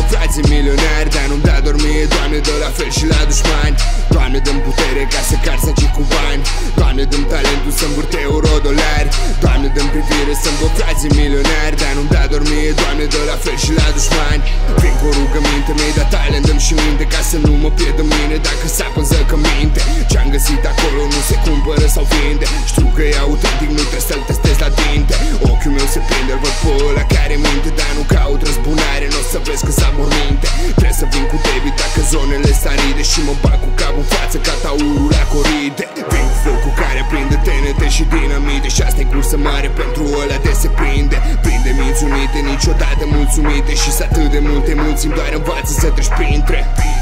frații milionari, dar nu-mi da dormie. Doamne, dă la fel și la dușmani. Doamne, dă-mi putere ca să car sacii cu bani. Doamne, dă-mi talentul să învârt euro-dolari. Doamne, dă-mi privire să-mi văd frații milionari, dar nu-mi da dormie. Doamne, dă la fel și la dușmani. Vin cu o rugăminte, mi-ai dat talent, dă-mi și minte ca să nu mă pierd în mine. Dacă sapă în zăcăminte, ce-am găsit acolo nu se cumpără sau vinde. Știu că e autentic, nu trebuie să-l testez la dinte. Ochiul meu se prinde, îl văd pe ăla care minte, dar nu caut răzbunare, n-o să vezi că s-a morminte. Trebuie să vin cu debit dacă zonele s-aride și mă bag cu capul în față ca taurul la coride. Vin cu focul care prinde TNT și dinamite, și asta e cursă mare pentru ăla de se prinde. Prinde minți unite, niciodată mulțumite, și s atât de multe mulțimi, doar învață să treci printre.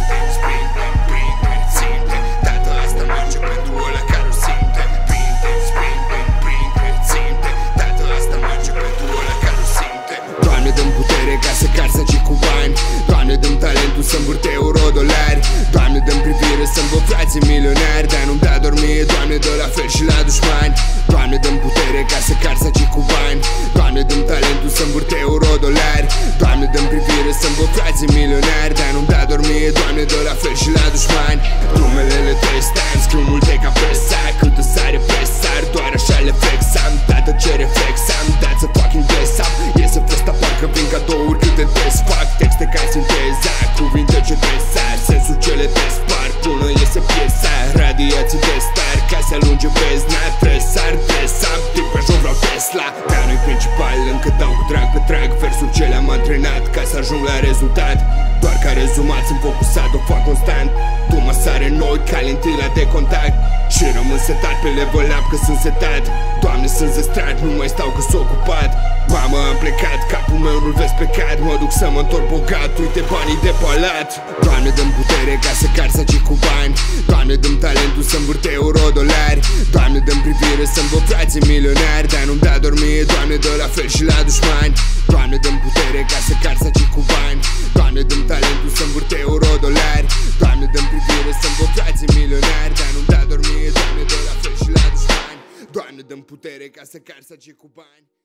Ca să car sacii cu bani. Doamne, dă-mi talentul să învârt euro-dolari. Doamne, dă-mi privire să-mi văd frații milionari, dar nu-mi da dormie. Doamne, dă la fel și la dușmani. Doamne, dă-mi putere ca să car sacii cu bani. Doamne, dă-mi talentul să învârt euro-dolari. Doamne, dă-mi privire să-mi văd frații milionari, dar nu-mi da dormie. Doamne, dă la fel și la dușmani. Numelele testam, scriu multe ca presa, câtă sare presar, doar așa le flexam. Tată, ce reflex am, that's a fucking bless up. Iese festa, parcă vin cadouri câte desfac. Texte ca sinteza, cuvinte ce tresar, sensul ce le despar până iese piesa. Radiații de star, ca să alunge bezna. Tresar, desam, din pe joc vreau Tesla. Dar nu-i principal, încă dau cu drag pe trag versul ce le-am antrenat ca să ajung la rezultat. Doar ca rezumat, sunt focusat, o fac constant. Tu mă sare noi ca lentila de contact și rămân setat pe level up că sunt setat. Doamne, sunt zestrat, nu mai stau că s-o ocupat. Mama, am plecat, capul meu nu-l vezi plecat. Mă duc să mă întorc bogat, uite banii de palat. Doamne, dă-mi putere ca să car sacii cu bani. Doamne, dă-mi talentul să învârt euro-dolari. Doamne, dă-mi privire să-mi văd frații milionari, dar nu-mi da dormie. Doamne, dă la fel și la dușmani. Doamne, dă-mi putere ca să car sacii cu bani. Doamne, dă-mi talentul să învârt euro-dolari. Doamne, dă-mi privire să-mi văd frații milionari, dar nu-mi da dormie. Doamne, dă la fel și la dușmani. Doamne, dă-mi putere ca să car sacii cu bani.